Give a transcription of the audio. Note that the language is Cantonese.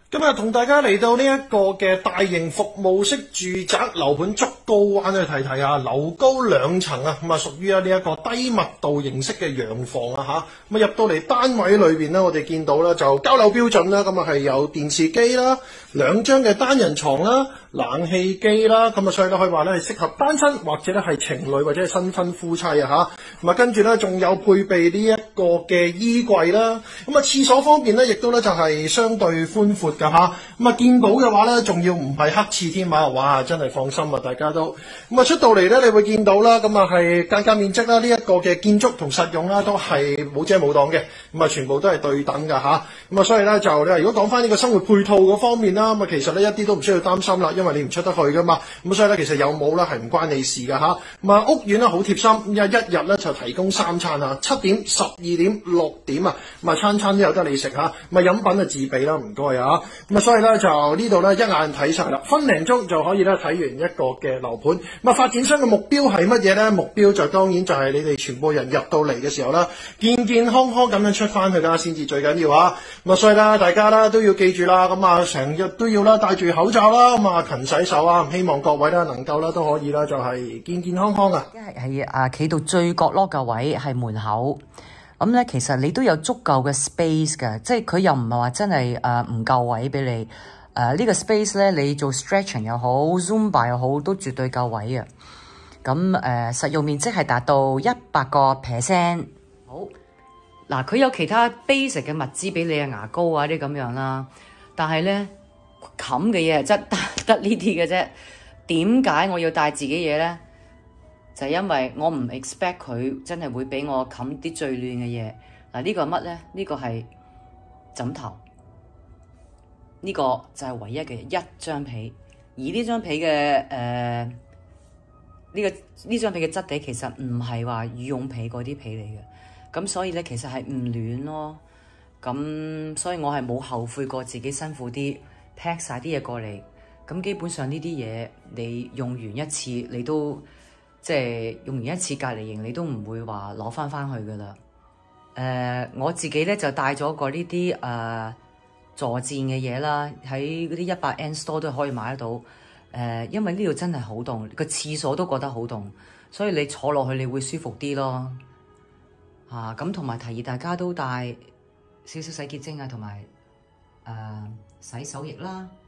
今日同大家嚟到呢一個嘅大型服務式住宅樓盤竹篙灣去睇睇啊，樓高2層啊，咁啊屬於呢一個低密度形式嘅洋房啊嚇，咁啊入到嚟單位裏邊呢，我哋見到咧就交樓標準啦，咁啊係有電視機啦，2張嘅單人床啦，冷氣機啦，咁啊所以咧可以話咧係適合單身或者咧係情侶或者係新婚夫妻啊嚇，咁啊跟住咧仲有配備呢一個嘅衣櫃啦，咁啊廁所方面咧亦都咧就係相對寬闊㗎嚇，咁啊見到嘅話咧仲要唔係黑廁添啊，哇真係放心啊大家都，咁啊出到嚟咧你會見到啦，咁啊係間面積啦，呢一個嘅建築同實用啦都係冇遮冇擋嘅，咁啊全部都係對等㗎嚇，咁啊所以咧就你話如果講翻呢個生活配套嗰方面啦，咁啊其實咧一啲都唔需要擔心啦，因為你唔出得去噶嘛，咁所以咧其實有冇咧係唔關你事㗎嚇，咁啊屋苑咧好貼心，一日咧就提供3餐啊，7點、12點、6點啊，咁啊餐都有得你食嚇，咁啊飲品啊自備啦，唔該啊，咁啊所以咧就呢度咧一眼睇晒啦，分零鐘就可以咧睇完一個嘅樓盤，咁啊發展商嘅目標係乜嘢咧？目標就當然就係你哋全部人入到嚟嘅時候啦，健健康康咁樣出翻去啦，先至最緊要啊！咁啊所以啦，大家啦都要記住啦，咁啊成日都要啦戴住口罩啦，咁啊勤洗手啊，希望各位啦能夠啦都可以啦就係健健康康啊！ 係企到最角落嘅位係門口，咁咧其實你都有足夠嘅 space 㗎，即係佢又唔係話真係唔夠位俾你。呢個 space 咧，你做 stretching 又好 Zumba 又好，都絕對夠位啊！咁實用面積係達到100%。好嗱，佢有其他 basic 嘅物資俾你啊，牙膏啊啲咁樣啦。但係咧冚嘅嘢係得呢啲嘅啫。點解我要帶自己嘢咧？就係因為我唔 expect 佢真係會俾我冚啲最亂嘅嘢。嗱，呢個係乜咧？呢個係枕頭。呢個就係唯一嘅一張被，而呢張被嘅呢張被嘅質地其實唔係話羽絨被嗰啲被嚟嘅，咁所以咧其實係唔暖咯。咁所以我係冇後悔過自己辛苦啲 pack 晒啲嘢過嚟。咁基本上呢啲嘢你用完一次，你都即係用完一次隔離營，你都唔會話攞翻去噶啦。我自己咧就帶咗個呢啲坐墊嘅嘢啦，喺嗰啲100N store 都可以買得到。因為呢度真係好凍，個廁所都覺得好凍，所以你坐落去你會舒服啲咯。咁同埋提議大家都帶少少洗潔精啊，同埋洗手液啦。